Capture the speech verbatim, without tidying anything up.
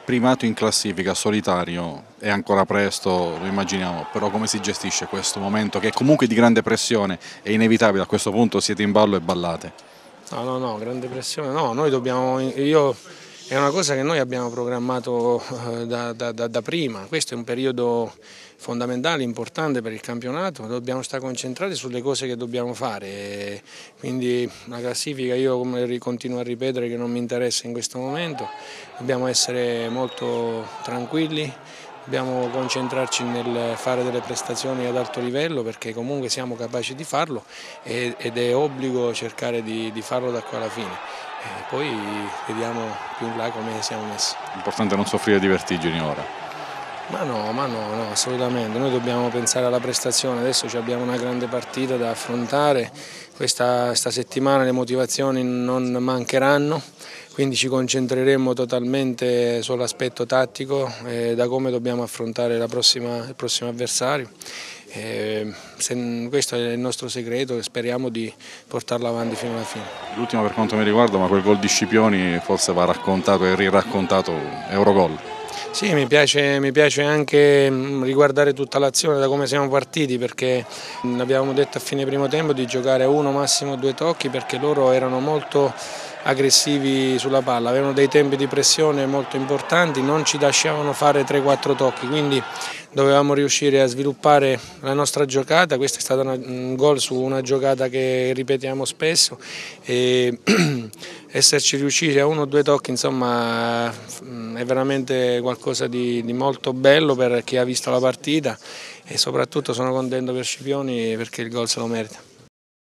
primato in classifica, solitario, è ancora presto, lo immaginiamo, però come si gestisce questo momento che è comunque di grande pressione, è inevitabile, a questo punto siete in ballo e ballate? No, no, no, grande pressione, no, noi dobbiamo, io, è una cosa che noi abbiamo programmato eh, da, da, da, da prima, questo è un periodo fondamentale, importante per il campionato, dobbiamo stare concentrati sulle cose che dobbiamo fare, quindi la classifica io come continuo a ripetere che non mi interessa in questo momento, dobbiamo essere molto tranquilli. Dobbiamo concentrarci nel fare delle prestazioni ad alto livello perché comunque siamo capaci di farlo ed è obbligo cercare di, di farlo da qua alla fine. E poi vediamo più in là come siamo messi. L'importante è non soffrire di vertigini ora. Ma no, ma no, no, assolutamente, noi dobbiamo pensare alla prestazione, adesso abbiamo una grande partita da affrontare, questa, questa settimana le motivazioni non mancheranno, quindi ci concentreremo totalmente sull'aspetto tattico e da come dobbiamo affrontare la prossima, il prossimo avversario. E se, questo è il nostro segreto e speriamo di portarlo avanti fino alla fine. L'ultimo per quanto mi riguarda, ma quel gol di Scipioni forse va raccontato e riraccontato, Eurogol. Sì, mi piace, mi piace anche riguardare tutta l'azione da come siamo partiti perché abbiamo detto a fine primo tempo di giocare a uno massimo due tocchi perché loro erano molto aggressivi sulla palla, avevano dei tempi di pressione molto importanti, non ci lasciavano fare tre quattro tocchi, quindi dovevamo riuscire a sviluppare la nostra giocata, questo è stato un gol su una giocata che ripetiamo spesso e esserci riusciti a uno o due tocchi insomma è veramente qualcosa di, di molto bello per chi ha visto la partita e soprattutto sono contento per Scipioni perché il gol se lo merita.